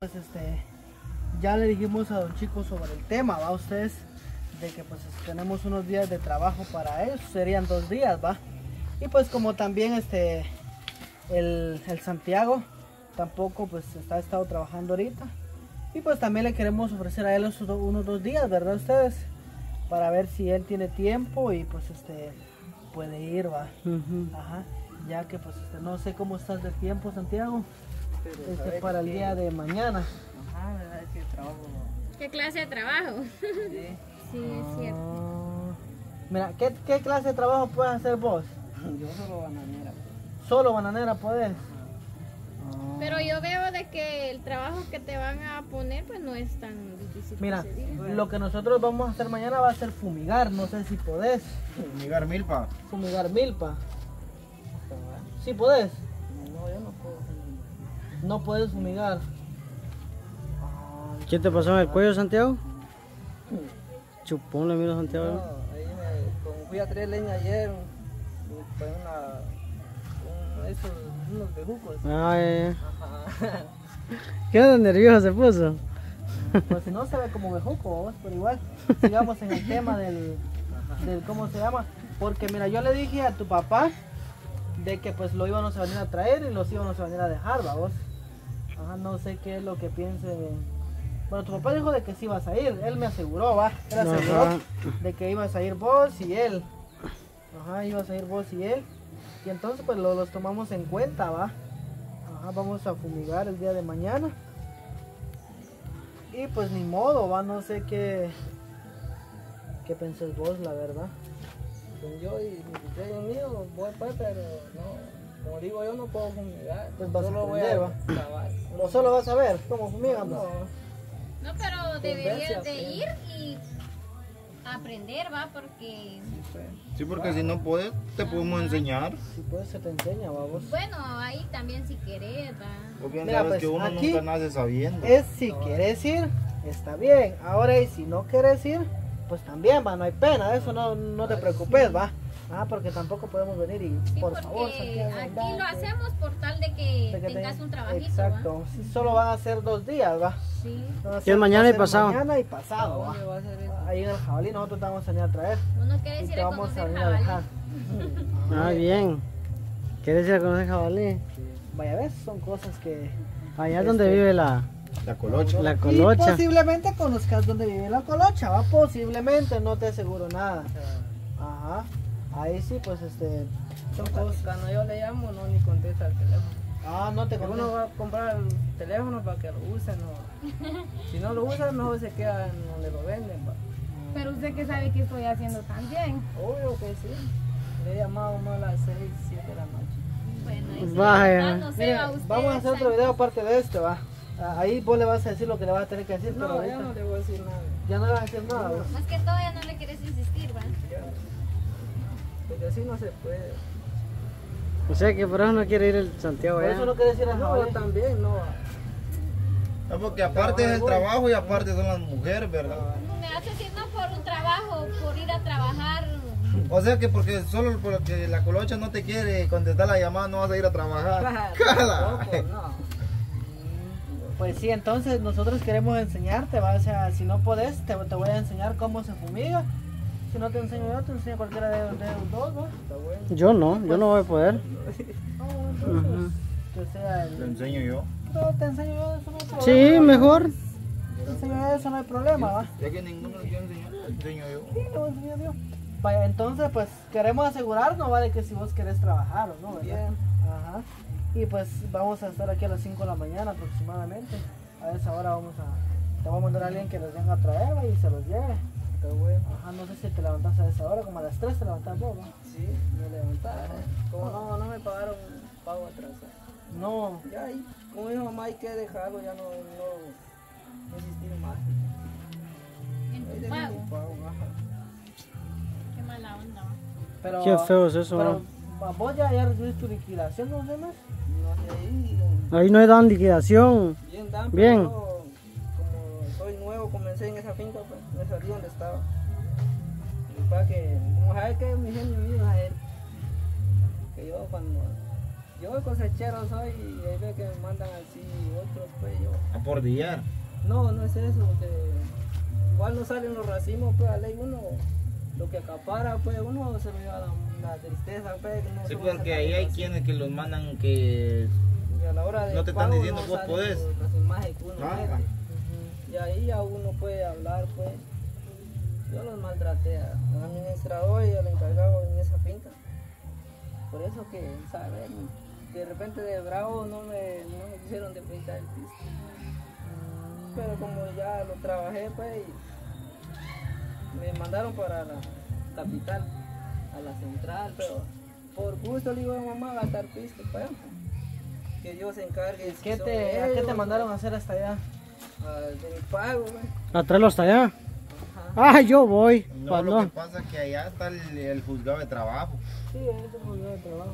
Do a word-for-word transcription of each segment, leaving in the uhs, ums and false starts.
Pues este, ya le dijimos a don Chico sobre el tema, va ustedes, de que pues tenemos unos días de trabajo para él, serían dos días, va. Y pues como también este, el, el Santiago tampoco pues está estado trabajando ahorita. Y pues también le queremos ofrecer a él unos, unos dos días, ¿verdad ustedes? Para ver si él tiene tiempo y pues este, puede ir, va. Uh-huh. Ajá, ya que pues este, no sé cómo estás de tiempo, Santiago. Este, para el día de mañana. Ajá, ¿verdad? Es que trabajo. ¿Qué clase de trabajo? Sí, sí, es Ah, cierto. Mira, ¿qué, ¿qué clase de trabajo puedes hacer vos? Yo solo bananera. Pues. ¿Solo bananera podés? Ah. Pero yo veo de que el trabajo que te van a poner pues no es tan difícil. Mira, lo que nosotros vamos a hacer mañana va a ser fumigar, no sé si podés. Fumigar milpa. Fumigar milpa. ¿Sí podés? No, yo no puedo. No puedes fumigar. ¿Qué te pasó en el cuello, Santiago? Chupón le miro a Santiago. No, ahí me, como fui a traer leña ayer, me fue una, un, esos, unos bejucos. Ay, Ajá. ¿qué onda nervioso se puso? Pues si no se ve como bejuco, vos, pero igual sigamos en el tema del, del cómo se llama. Porque mira, yo le dije a tu papá de que pues lo íbamos a venir a traer y los íbamos a venir a dejar, ¿va vos? Ajá, no sé qué es lo que piense. Bueno, tu papá dijo de que sí ibas a ir, él me aseguró, va, él aseguró Ajá. de que ibas a ir vos y él. Ajá, ibas a ir vos y él. Y entonces pues lo, los tomamos en cuenta, va. Ajá, vamos a fumigar el día de mañana. Y pues ni modo, va, no sé qué, qué pensés vos, la verdad. Pues yo y mi criterio mío voy pues, pero no, como digo yo no puedo fumigar. Pues vas solo a aprender, voy va. a cavar. ¿O solo vas a ver cómo fumigamos? No. No, pero deberías de aprende. ir y aprender, va, porque... Sí, porque si no puedes, te podemos enseñar. Si puedes se te enseña, vamos. Bueno, ahí también si querés, va. Porque Mira, sabes pues, que uno aquí nunca nace sabiendo. Es si quieres ir, está bien. Ahora y si no quieres ir, pues también va, no hay pena, eso no, no te preocupes, va. Ah, porque tampoco podemos venir y Sí, por porque favor, Santiago, aquí andate. lo hacemos por tal de que, De que tengas te- un trabajito, Exacto, si solo van a ser dos días, va. ¿va? Sí. Van a ¿Qué ser- es mañana va a y ser pasado? Mañana y pasado, va. ¿Dónde va a ser eso? Ahí en el jabalí nosotros te vamos a venir a traer. Uno quiere Y decir te a vamos a conocer venir a dejar. jabalí. Ah, bien. ¿Quieres ir a conocer jabalí? Vaya, ves, son cosas que... Allá Este- donde vive la, La colocha. la Y colocha. posiblemente conozcas dónde vive la colocha, va, posiblemente, no te aseguro nada. Ajá, ahí sí, pues este... Son cosas... Cuando yo le llamo no ni contesta el teléfono. Ah, no te Uno conozco. va a comprar el teléfono para que lo use, no. Si no lo usa, mejor se queda en donde lo venden. Pa. Pero usted que sabe que estoy haciendo también. Obvio que sí. Le he llamado como a las seis, siete de la noche. Bueno, ahí sí, Vaya. la verdad, no sé, Mire, va usted. vamos a hacer otro sabe. video aparte de este, va. Ah, ahí vos le vas a decir lo que le vas a tener que decir, pero No, ahorita ya no le voy a decir nada. ya no le vas a decir nada. ¿va? Más que todo ya no le quieres insistir, va. Ya. Porque así no se puede. O sea que por eso no quiere ir el Santiago Por allá. eso no quieres ir a No, jabalí. también no. No, porque aparte es el trabajo y aparte son las mujeres, ¿verdad? No me hace si no por un trabajo, por ir a trabajar. O sea que porque solo porque la colocha no te quiere contestar la llamada no vas a ir a trabajar. ¡Cala! Tampoco, no. Pues sí, entonces nosotros queremos enseñarte, va. O sea, si no podés, te, te voy a enseñar cómo se fumiga. Si no te enseño yo, te enseño cualquiera de, de los dos, ¿va? Está bueno. Yo no, yo no voy a poder. No, entonces, que sea Te el... enseño yo. Pero te enseño yo, eso no hay problema. Sí, mejor. Te enseño yo, eso no hay problema, va. Ya que ninguno lo quiere enseñar, te enseño yo. Sí, lo voy a enseñar yo. Vaya, entonces pues queremos asegurarnos, ¿vale? Que si vos querés trabajar o no, ¿verdad? Bien. Ajá. Y pues vamos a estar aquí a las cinco de la mañana aproximadamente. A esa hora vamos a... Te voy a mandar a alguien que los venga a traer, ¿va? Y se los lleve. Está bueno. Ajá, no sé si te levantas a esa hora, como a las tres te levantas vos, ¿no? Sí, me levantaba. Como no, no me pagaron pago atrasado. No. Ya ahí, como dijo mamá, hay que dejarlo, ya no, no, no existir más. En Ahí tu dejé pago. mi pago, ajá. Qué mala onda, va. Pero, Qué feo es eso, pero, ¿no? ¿va- ¿vos ya, ya recibiste tu liquidación, no sé más? No sé, ahí, Ahí no hay dan liquidación. bien dan, Bien. pero como soy nuevo, comencé en esa finca, pues, me salí donde estaba. Y para que, como sabe que mi genio mío es él, que yo cuando Yo cosechero soy y ahí veo que me mandan así otros, pues yo. A por dillar. No, no es eso, que igual no salen los racimos, pues a ley uno, lo que acapara, pues uno se lo lleva la, la tristeza, pues. No Sí, se va a porque sacar ahí el hay racimo. quienes que los mandan que... Y a la hora de no te están pago diciendo no vos salen podés. los racimajes que uno Ah. mete. Y ahí ya uno puede hablar, pues. Yo los maltraté al administrador y al encargado en esa finca. Por eso que, ¿sabes? De repente de bravo no me, no me quisieron depositar el piso. Pero como ya lo trabajé, pues, y me mandaron para la capital, a la central, pero por gusto le digo a mamá a gastar piso, pues, que Dios se encargue. si ¿Qué son te, ¿A qué te ellos, mandaron a hacer hasta allá? ah, de mi pago, pues. A traerlo hasta allá. Ajá. Ah, yo voy. No, Pa' lo no. que pasa es que allá está el, el juzgado de trabajo. Sí, eso es un de trabajo.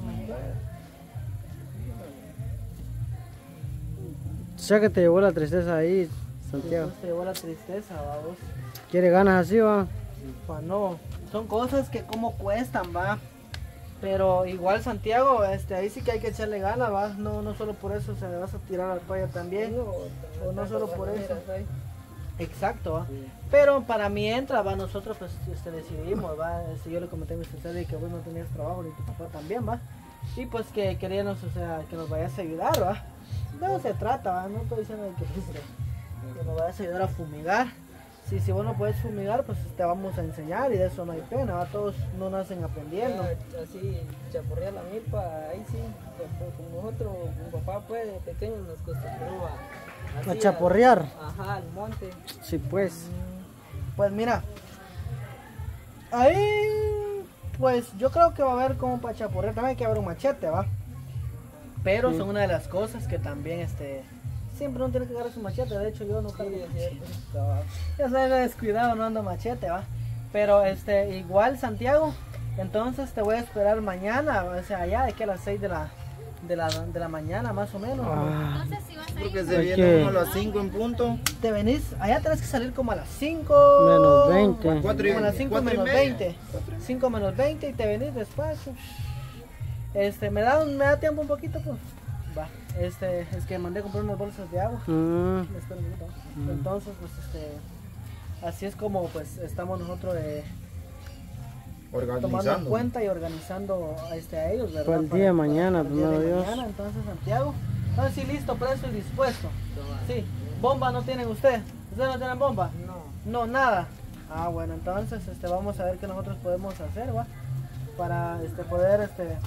O sea que te llevó la tristeza ahí, Santiago. Te llevó la tristeza, vamos. ¿Quiere ganas así, va? Pa' no, son cosas que como cuestan, va. Pero igual Santiago, este, ahí sí que hay que echarle ganas, va. No, no solo por eso se le vas a tirar al toalla también. O no solo por eso. Exacto, ¿va? Sí. Pero para mientras, va, nosotros pues este, decidimos, va, este, yo le comenté a mi sucede que vos no tenías trabajo y tu papá también, va, y pues que queríamos, o sea, que nos vayas a ayudar, va, de eso se trata, va, no estoy diciendo que, que nos vayas a ayudar a fumigar, si, si vos no puedes fumigar, pues te vamos a enseñar y de eso no hay pena, va, todos no nacen aprendiendo. Ya, así, chapurrear la milpa, ahí sí, pues, como nosotros, mi papá pues de pequeño nos acostumbró a... A así, chaporrear. Ajá, al monte. Sí, pues. Pues mira, ahí, pues yo creo que va a haber como para chaporrear, también hay que haber un machete, va. Pero Sí. son una de las cosas que también, este, siempre uno tiene que agarrar su machete. De hecho, yo no Sí, cargo es machete. cierto. Cabal. Ya soy descuidado, no ando machete, va. Pero, este, igual, Santiago, entonces te voy a esperar mañana, o sea, allá de que a las seis de la, de la, de la mañana, más o menos. Ah, No sé si vas a Creo que ir. se Hay viene que- uno a las cinco en punto. Te venís, allá tenés que salir como a las cinco. Menos veinte. Cuatro y- Como a las cinco cuatro y menos media. veinte. cinco menos veinte y te venís después. Este, me da, un- me da tiempo un poquito, pues. Va. Este, es que mandé a comprar unas bolsas de agua. mm, Espera un minuto. Entonces, pues, este, así es como, pues, estamos nosotros eh, tomando en Organizando. cuenta y organizando este, a ellos, ¿verdad? Para el día de mañana, para el día de primero Dios. mañana. Entonces, Santiago, entonces sí, listo, presto y dispuesto. Sí, bomba no tienen ustedes. ¿Ustedes no tienen bomba? No. No, nada. Ah, bueno, entonces este, vamos a ver qué nosotros podemos hacer, ¿va? Para este, poder, este,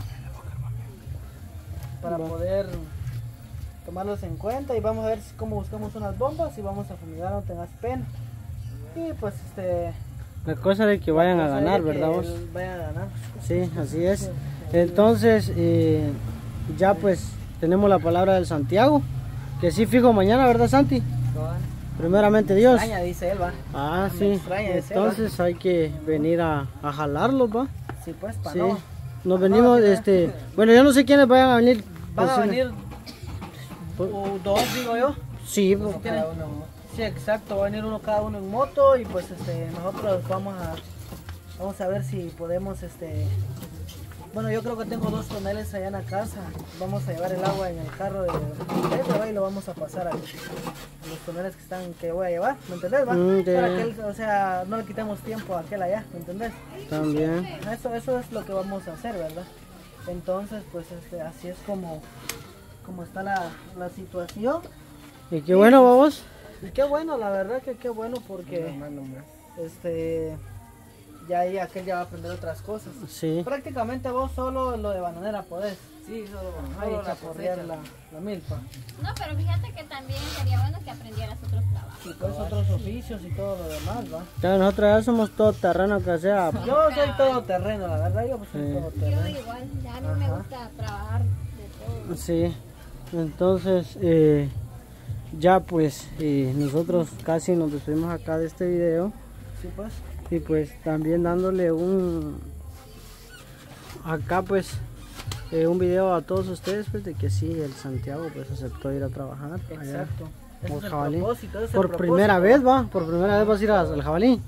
para Va. poder tomarlos en cuenta y vamos a ver si- cómo buscamos unas bombas y vamos a fumigar, no tengas pena. Y pues, este... la cosa de que vayan a cosa de ganar, que ¿verdad vos? Vayan a ganar. Sí, así es. Entonces, eh, ya pues tenemos la palabra del Santiago, que sí fijo mañana, ¿verdad, Santi? Cabal. Primeramente Dios. Extraña, dice él, va. Ah, Me sí. extraña ese, Entonces hay que venir a, a jalarlos, ¿va? Sí, pues, para Sí. no. Nos venimos, este... Bueno, yo no sé quiénes vayan a venir. Van a pues, venir o dos, digo yo. Sí, Pues, pues, tiene- Sí, exacto, va a venir uno cada uno en moto y pues este nosotros vamos a vamos a ver si podemos este bueno, yo creo que tengo dos toneles allá en la casa. Vamos a llevar el agua en el carro de de ¿va? Y lo vamos a pasar a los toneles que están que voy a llevar, ¿me entendés? Va? Mm, ya. Para que él, o sea, no le quitemos tiempo a aquel allá, ¿me entendés? también. Eso eso es lo que vamos a hacer, ¿verdad? Entonces, pues este así es como como está la, la situación. Y qué bueno, vamos. Y qué bueno, la verdad que qué bueno porque este ya ahí aquel ya va a aprender otras cosas. Sí. Prácticamente vos solo lo de bananera podés. Sí, solo, Ahí solo la chaporrear cosecha. la, la milpa. No, pero fíjate que también sería bueno que aprendieras otros trabajos. Y pues otros oficios y todo lo demás, ¿va? Ya nosotros ya somos todo terreno que sea. Yo soy todo terreno, la verdad, yo pues soy Sí. todo Yo terreno. igual, ya a mí me Ajá. gusta trabajar de todo. Sí. Entonces, eh, ya pues eh, nosotros casi nos despedimos acá de este video. Sí, pues. Y pues también dándole un acá pues eh, un video a todos ustedes pues de que sí, el Santiago pues aceptó ir a trabajar allá Exacto. Ese por es el jabalí. propósito, ese es el Por propósito, primera ¿va? vez va, por primera vez vas a ir a- al jabalí.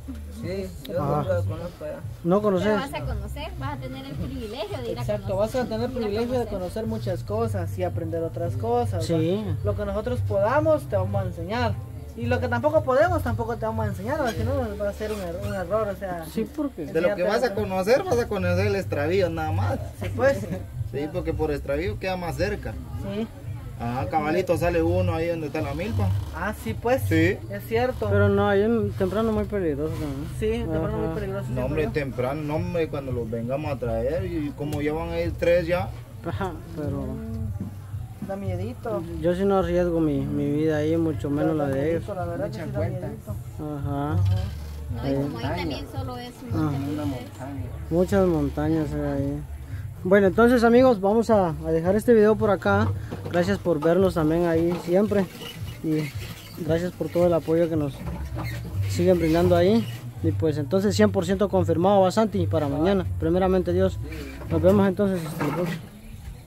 Sí, yo Ah. no lo conozco ya. ¿No Pero conoces? vas a conocer, vas a tener el privilegio de ir a Exacto, conocer. vas a tener ir a privilegio de conocer. conocer muchas cosas y aprender otras cosas. Sí. ¿va? Lo que nosotros podamos te vamos a enseñar. Y lo que tampoco podemos tampoco te vamos a enseñar, ¿va? Si no va a ser un, er- un error, o sea. Sí, porque... De lo que vas a conocer, vas a conocer el extravío nada más. Sí, pues. Sí, porque por extravío queda más cerca. Sí. Ah, cabalito sale uno ahí donde está la milpa. Ah, sí, pues. Sí. Es cierto. Pero no, ahí en temprano muy peligroso también. sí, de verdad muy Ajá. peligroso. No, siempre, hombre, ¿no? temprano, no, hombre, cuando los vengamos a traer y como ya van a ir tres ya. Ajá, pero Da miedito. yo sí no arriesgo mi, mi vida ahí, mucho menos la de ellos. Miedito, la verdad que sí da miedito. Ajá. No, y como ahí también solo es Ah. monte. Muchas montañas hay ahí. Bueno, entonces amigos, vamos a, a dejar este video por acá. Gracias por vernos también ahí siempre. Y gracias por todo el apoyo que nos siguen brindando ahí. Y pues entonces cien por ciento confirmado, va Santi, para mañana. Primeramente Dios. Nos vemos entonces hasta el próximo.